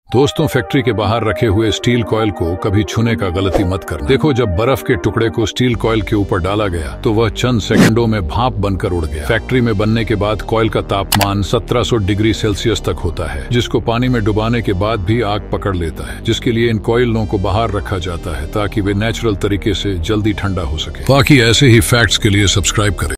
दोस्तों, फैक्ट्री के बाहर रखे हुए स्टील कॉइल को कभी छूने का गलती मत करना। देखो, जब बर्फ के टुकड़े को स्टील कॉइल के ऊपर डाला गया तो वह चंद सेकंडों में भाप बनकर उड़ गया। फैक्ट्री में बनने के बाद कॉइल का तापमान 1700 डिग्री सेल्सियस तक होता है, जिसको पानी में डुबाने के बाद भी आग पकड़ लेता है, जिसके लिए इन कॉइलों को बाहर रखा जाता है ताकि वे नेचुरल तरीके से जल्दी ठंडा हो सके। बाकी ऐसे ही फैक्ट्स के लिए सब्सक्राइब करें।